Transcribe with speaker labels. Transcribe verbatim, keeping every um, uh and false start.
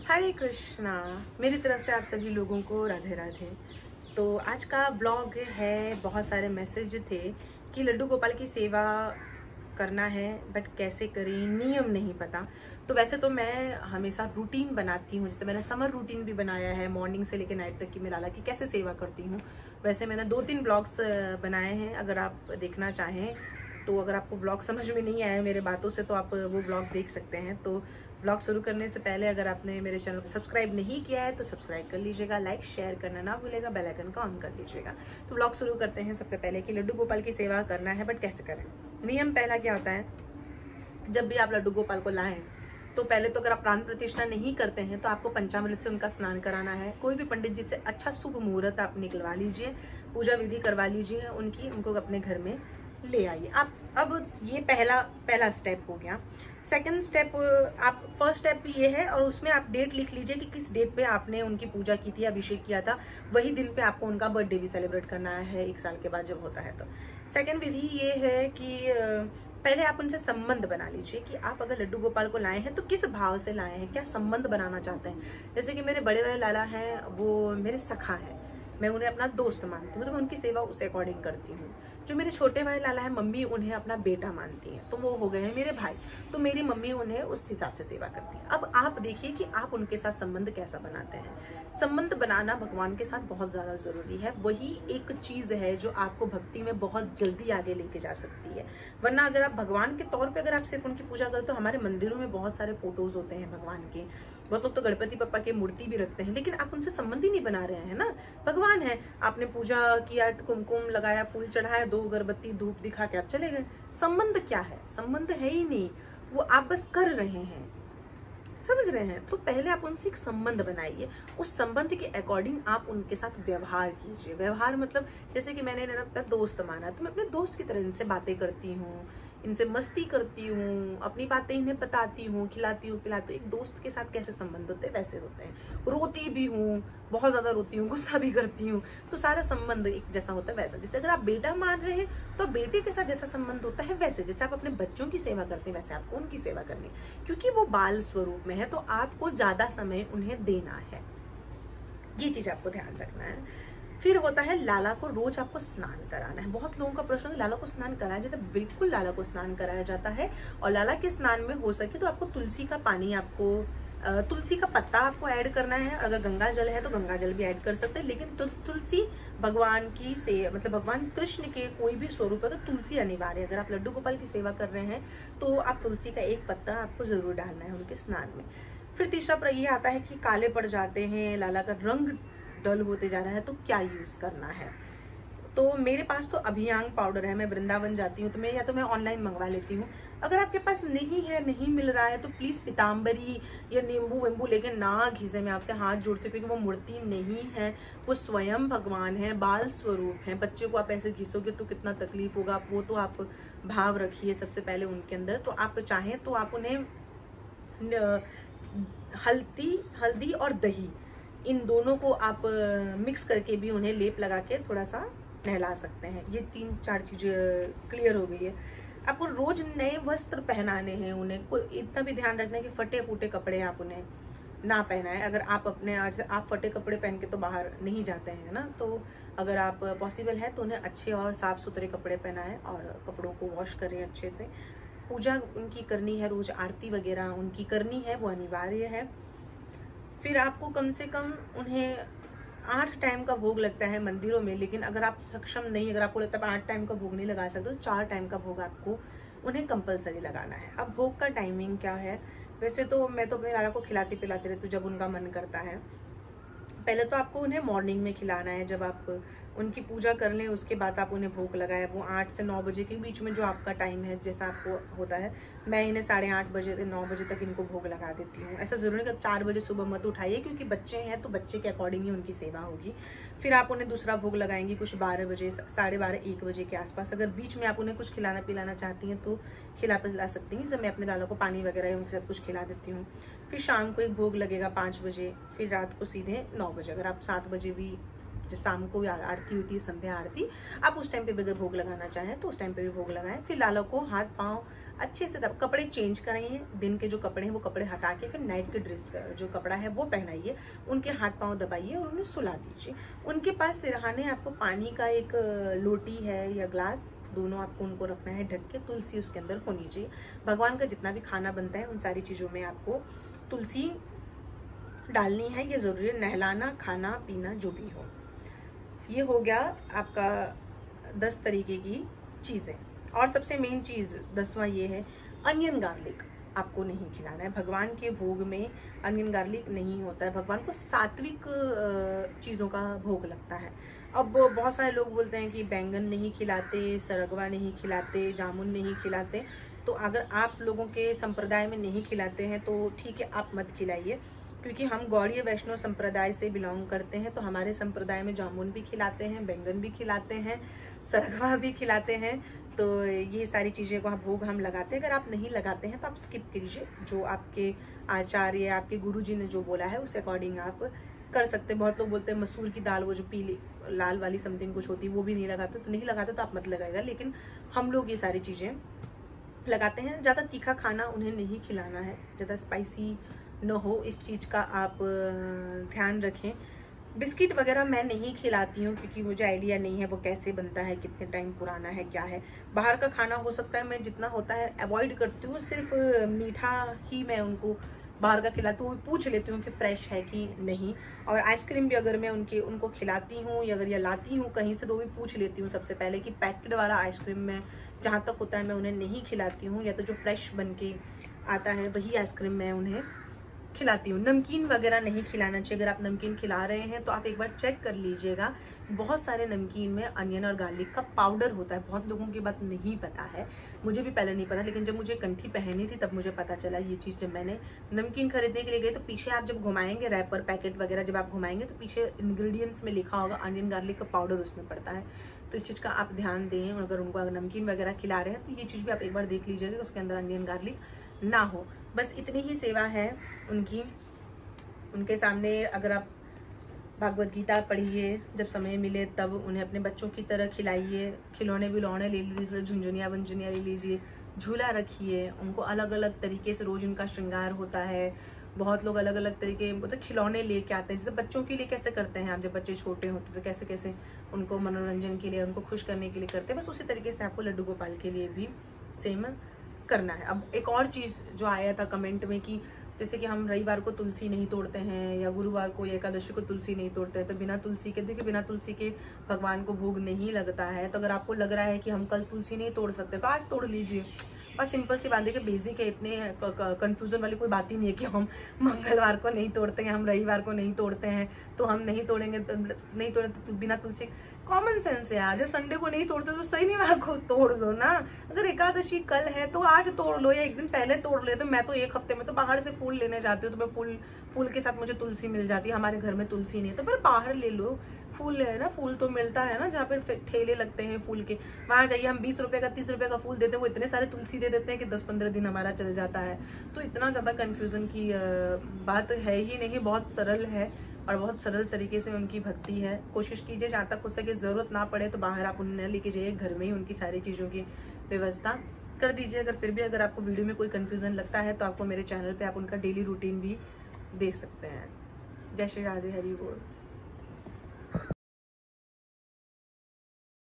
Speaker 1: हरे कृष्णा। मेरी तरफ से आप सभी लोगों को राधे राधे। तो आज का ब्लॉग है, बहुत सारे मैसेज थे कि लड्डू गोपाल की सेवा करना है बट कैसे करें, नियम नहीं पता। तो वैसे तो मैं हमेशा रूटीन बनाती हूँ, जैसे मैंने समर रूटीन भी बनाया है, मॉर्निंग से लेकर नाइट तक की मैं लाला की कैसे सेवा करती हूँ। वैसे मैंने दो तीन ब्लॉग्स बनाए हैं, अगर आप देखना चाहें तो। अगर आपको ब्लॉग समझ में नहीं आया मेरे बातों से तो आप वो ब्लॉग देख सकते हैं। तो ब्लॉग शुरू करने से पहले अगर आपने मेरे चैनल को सब्सक्राइब नहीं किया है तो सब्सक्राइब कर लीजिएगा, लाइक शेयर करना ना भूलेगा, बेल आइकन का ऑन कर लीजिएगा। तो ब्लॉग शुरू करते हैं। सबसे पहले कि लड्डू गोपाल की सेवा करना है बट कैसे करें। नियम पहला क्या होता है, जब भी आप लड्डू गोपाल को लाएं तो पहले तो अगर आप प्राण प्रतिष्ठा नहीं करते हैं तो आपको पंचामृत से उनका स्नान कराना है। कोई भी पंडित जी से अच्छा शुभ मुहूर्त आप निकलवा लीजिए, पूजा विधि करवा लीजिए उनकी, उनको अपने घर में ले आइए आप। अब ये पहला पहला स्टेप हो गया। सेकंड स्टेप, आप फर्स्ट स्टेप ये है और उसमें आप डेट लिख लीजिए कि किस डेट पे आपने उनकी पूजा की थी, अभिषेक किया था, वही दिन पे आपको उनका बर्थडे भी सेलिब्रेट करना है एक साल के बाद जब होता है तो। सेकंड विधि ये है कि पहले आप उनसे संबंध बना लीजिए कि आप अगर लड्डू गोपाल को लाए हैं तो किस भाव से लाए हैं, क्या संबंध बनाना चाहते हैं। जैसे कि मेरे बड़े बड़े लाला हैं, वो मेरे सखा हैं, मैं उन्हें अपना दोस्त मानती हूँ तो मैं उनकी सेवा उस अकॉर्डिंग करती हूँ। जो मेरे छोटे भाई लाला है, मम्मी उन्हें अपना बेटा मानती हैं तो वो हो गए हैं मेरे भाई, तो मेरी मम्मी उन्हें उस हिसाब से सेवा करती है। अब आप देखिए कि आप उनके साथ संबंध कैसा बनाते हैं। संबंध बनाना भगवान के साथ बहुत ज़्यादा ज़रूरी है। वही एक चीज़ है जो आपको भक्ति में बहुत जल्दी आगे लेके जा सकती है। वरना अगर आप भगवान के तौर पर अगर आप सिर्फ उनकी पूजा करें तो हमारे मंदिरों में बहुत सारे फोटोज होते हैं भगवान के, बहुत लोग तो गणपति पप्पा की मूर्ति भी रखते हैं, लेकिन आप उनसे संबंध ही नहीं बना रहे हैं ना। भगवान है, आपने पूजा किया, कुमकुम लगाया, फूल चढ़ाया, दो अगरबत्ती धूप दिखा के आप चले गए। संबंध क्या है? संबंध है ही नहीं, वो आप बस कर रहे हैं, समझ रहे हैं। तो पहले आप उनसे एक संबंध बनाइए, उस संबंध के अकॉर्डिंग आप उनके साथ व्यवहार कीजिए। व्यवहार मतलब जैसे कि मैंने अपना दोस्त माना तो मैं अपने दोस्त की तरह इनसे बातें करती हूँ, इनसे मस्ती करती हूँ, अपनी बातें इन्हें बताती हूँ, खिलाती हूँ पिलाती हूँ। एक दोस्त के साथ कैसे संबंध होते हैं वैसे होते हैं। रोती भी हूँ, बहुत ज़्यादा रोती हूँ, गुस्सा भी करती हूँ, तो सारा संबंध एक जैसा होता है वैसा। जैसे अगर आप बेटा मान रहे हैं तो बेटे के साथ जैसा संबंध होता है वैसे, जैसे आप अपने बच्चों की सेवा करते हैं वैसे आपको उनकी सेवा करनी है, क्योंकि वो बाल स्वरूप में है तो आपको ज़्यादा समय उन्हें देना है। ये चीज़ आपको ध्यान रखना है। फिर होता है लाला को रोज आपको स्नान कराना है। बहुत लोगों का प्रश्न है लाला को स्नान कराया जाता है। बिल्कुल लाला को स्नान कराया जाता है, और लाला के स्नान में हो सके तो आपको तुलसी का पानी, आपको तुलसी का पत्ता आपको ऐड करना है। अगर गंगा जल है तो गंगा जल भी ऐड कर सकते हैं, लेकिन तुलसी भगवान की से मतलब भगवान कृष्ण के कोई भी स्वरूप है तो तुलसी अनिवार्य। अगर आप लड्डू गोपाल की सेवा कर रहे हैं तो आप तुलसी का एक पत्ता आपको जरूर डालना है उनके स्नान में। फिर तीसरा प्रश्न ये आता है कि काले पड़ जाते हैं, लाला का रंग डल होते जा रहा है तो क्या यूज करना है। तो मेरे पास तो अभियांग पाउडर है, मैं वृंदावन जाती हूँ तो मैं या तो मैं ऑनलाइन मंगवा लेती हूँ। अगर आपके पास नहीं है, नहीं मिल रहा है तो प्लीज पीताम्बरी या नींबू वेंबू लेके ना घिसे। मैं आपसे हाथ जोड़ती हूँ क्योंकि वो मूर्ति नहीं है, वो स्वयं भगवान है, बाल स्वरूप है। बच्चे को आप ऐसे घिसोगे तो कितना तकलीफ होगा। वो तो आप भाव रखिए सबसे पहले उनके अंदर। तो आप चाहें तो आप उन्हें हल्दी हल्दी और दही इन दोनों को आप मिक्स करके भी उन्हें लेप लगा के थोड़ा सा नहला सकते हैं। ये तीन चार चीज़ें क्लियर हो गई है। आपको रोज नए वस्त्र पहनाने हैं उन्हें। कोई इतना भी ध्यान रखना है कि फटे फूटे कपड़े आप उन्हें ना पहनाएं। अगर आप अपने आज आप फटे कपड़े पहन के तो बाहर नहीं जाते हैं ना, तो अगर आप पॉसिबल है तो उन्हें अच्छे और साफ सुथरे कपड़े पहनाएं और कपड़ों को वॉश करें अच्छे से। पूजा उनकी करनी है, रोज आरती वगैरह उनकी करनी है, वो अनिवार्य है। फिर आपको कम से कम उन्हें आठ टाइम का भोग लगता है मंदिरों में, लेकिन अगर आप सक्षम नहीं, अगर आपको लगता है आठ टाइम का भोग नहीं लगा सकते तो चार टाइम का भोग आपको उन्हें कंपलसरी लगाना है। अब भोग का टाइमिंग क्या है, वैसे तो मैं तो अपने लाला को खिलाती पिलाती रहती हूँ जब उनका मन करता है। पहले तो आपको उन्हें मॉर्निंग में खिलाना है, जब आप उनकी पूजा कर लें उसके बाद आप उन्हें भोग लगाए। वो आठ से नौ बजे के बीच में जो आपका टाइम है जैसा आपको होता है, मैं इन्हें साढ़े आठ बजे से नौ बजे तक इनको भोग लगा देती हूँ। ऐसा ज़रूरी नहीं कि चार बजे सुबह मत उठाइए, क्योंकि बच्चे हैं तो बच्चे के अकॉर्डिंग ही उनकी सेवा होगी। फिर आप उन्हें दूसरा भोग लगाएंगी कुछ बारह बजे, साढ़े बारह एक बजे के आसपास। अगर बीच में आप उन्हें कुछ खिलाना पिलाना चाहती हैं तो खिला पिला सकती हैं। जब मैं अपने लाला को पानी वगैरह उनके साथ कुछ खिला देती हूँ। फिर शाम को एक भोग लगेगा पाँच बजे, फिर रात को सीधे नौ बजे। अगर आप सात बजे भी शाम को आरती होती है, संध्या आरती, आप उस टाइम पे भी अगर भोग लगाना चाहें तो उस टाइम पे भी भोग लगाएं। फिर लाला को हाथ पांव अच्छे से तब कपड़े चेंज कराइए, दिन के जो कपड़े हैं वो कपड़े हटा के फिर नाइट के ड्रेस जो कपड़ा है वो पहनाइए, उनके हाथ पांव दबाइए और उन्हें सुला दीजिए। उनके पास सिरहाने आपको पानी का एक लोटी है या ग्लास, दोनों आपको उनको रखना है ढक के, तुलसी उसके अंदर होनी चाहिए। भगवान का जितना भी खाना बनता है उन सारी चीज़ों में आपको तुलसी डालनी है, ये ज़रूरी है। नहलाना, खाना पीना जो भी हो। ये हो गया आपका दस तरीके की चीज़ें। और सबसे मेन चीज़ दसवां ये है, अनियन गार्लिक आपको नहीं खिलाना है। भगवान के भोग में अनियन गार्लिक नहीं होता है, भगवान को सात्विक चीज़ों का भोग लगता है। अब बहुत सारे लोग बोलते हैं कि बैंगन नहीं खिलाते, सरगवा नहीं खिलाते, जामुन नहीं खिलाते। तो अगर आप लोगों के संप्रदाय में नहीं खिलाते हैं तो ठीक है, आप मत खिलाइए, क्योंकि हम गौड़ीय वैष्णव संप्रदाय से बिलोंग करते हैं। तो हमारे संप्रदाय में जामुन भी खिलाते हैं, बैंगन भी खिलाते हैं, सरगवा भी खिलाते हैं। तो ये सारी चीज़ें को भोग हम लगाते हैं। अगर आप नहीं लगाते हैं तो आप स्किप कीजिए, जो आपके आचार्य आपके गुरुजी ने जो बोला है उस अकॉर्डिंग आप कर सकते हैं। बहुत लोग बोलते हैं मसूर की दाल, वो जो पीली लाल वाली समथिंग कुछ होती है, वो भी नहीं लगाते। तो नहीं लगाते तो आप मत लगाएगा, लेकिन हम लोग ये सारी चीज़ें लगाते हैं। ज़्यादा तीखा खाना उन्हें नहीं खिलाना है, ज़्यादा स्पाइसी न हो, इस चीज़ का आप ध्यान रखें। बिस्किट वगैरह मैं नहीं खिलाती हूँ, क्योंकि मुझे आइडिया नहीं है वो कैसे बनता है, कितने टाइम पुराना है, क्या है। बाहर का खाना हो सकता है मैं जितना होता है अवॉइड करती हूँ, सिर्फ मीठा ही मैं उनको बाहर का खिलाती हूँ, पूछ लेती हूँ कि फ्रेश है कि नहीं। और आइसक्रीम भी अगर मैं उनके उनको खिलाती हूँ या अगर या लाती हूँ कहीं से, तो भी पूछ लेती हूँ सबसे पहले कि पैकेट वाला आइसक्रीम में जहाँ तक होता है मैं उन्हें नहीं खिलाती हूँ, या तो जो फ्रेश बन के आता है वही आइसक्रीम मैं उन्हें खिलाती हूँ। नमकीन वगैरह नहीं खिलाना चाहिए। अगर आप नमकीन खिला रहे हैं तो आप एक बार चेक कर लीजिएगा, बहुत सारे नमकीन में अनियन और गार्लिक का पाउडर होता है। बहुत लोगों की बात नहीं पता है, मुझे भी पहले नहीं पता, लेकिन जब मुझे कंठी पहनी थी तब मुझे पता चला ये चीज़। जब मैंने नमकीन खरीदने के लिए गई तो पीछे आप जब घुमाएंगे रैपर पैकेट वगैरह जब आप घुमाएंगे तो पीछे इंग्रेडिएंट्स में लिखा होगा अनियन गार्लिक का पाउडर उसमें पड़ता है। तो इस चीज़ का आप ध्यान दें। अगर उनको अगर नमकीन वगैरह खिला रहे हैं तो ये चीज़ भी आप एक बार देख लीजिएगा कि उसके अंदर अनियन गार्लिक ना हो। बस इतनी ही सेवा है उनकी। उनके सामने अगर आप भागवत गीता पढ़िए, जब समय मिले तब उन्हें अपने बच्चों की तरह खिलाइए। खिलौने विलौने ले लीजिए, थोड़े झुंझुनिया वंझुनिया ले लीजिए, झूला रखिए। उनको अलग अलग तरीके से रोज उनका श्रृंगार होता है। बहुत लोग अलग अलग तरीके मतलब खिलौने लेके आते हैं, जैसे बच्चों के लिए कैसे करते हैं आप, जब बच्चे छोटे होते तो कैसे कैसे उनको मनोरंजन के लिए, उनको खुश करने के लिए करते हैं, बस उसी तरीके से आपको लड्डू गोपाल के लिए भी सेम करना है। अब एक और चीज़ जो आया था कमेंट में कि जैसे कि हम रविवार को तुलसी नहीं तोड़ते हैं या गुरुवार को या एकादशी को तुलसी नहीं तोड़ते हैं, तो बिना तुलसी के, देखिए बिना तुलसी के भगवान को भोग नहीं लगता है। तो अगर आपको लग रहा है कि हम कल तुलसी नहीं तोड़ सकते तो आज तोड़ लीजिए। बस सिंपल सी बात है कि बेसिक है, इतने कंफ्यूजन वाली कोई बात ही नहीं है कि हम मंगलवार को नहीं तोड़ते हैं, हम रविवार को नहीं तोड़ते हैं तो हम नहीं तोड़ेंगे, तो नहीं तोड़े तो बिना तुलसी। कॉमन सेंस है यार, जब संडे को नहीं तोड़ते तो शनिवार को तोड़ दो ना। अगर एकादशी कल है तो आज तोड़ लो या एक दिन पहले तोड़ ले। तो मैं तो एक हफ्ते में तो बाहर से फूल लेने जाती हूँ, तो मैं फूल फूल के साथ मुझे तुलसी मिल जाती है। हमारे घर में तुलसी नहीं है तो फिर बाहर ले लो, फूल है ना, फूल तो मिलता है ना जहाँ पे ठेले लगते हैं फूल के, वहां जाइए। हम बीस रुपए का तीस रुपए का फूल देते हैं, वो इतने सारे तुलसी दे देते हैं कि दस पंद्रह दिन हमारा चल जाता है। तो इतना ज्यादा कंफ्यूजन की बात है ही नहीं, बहुत सरल है और बहुत सरल तरीके से उनकी भक्ति है। कोशिश कीजिए जहाँ तक हो सके, जरूरत ना पड़े तो बाहर आप उन्हें लेके जाइए, घर में ही उनकी सारी चीज़ों की व्यवस्था कर दीजिए। अगर फिर भी अगर आपको वीडियो में कोई कंफ्यूजन लगता है तो आपको मेरे चैनल पे आप उनका डेली रूटीन भी देख सकते हैं। जय श्री राधे, हरि बोल।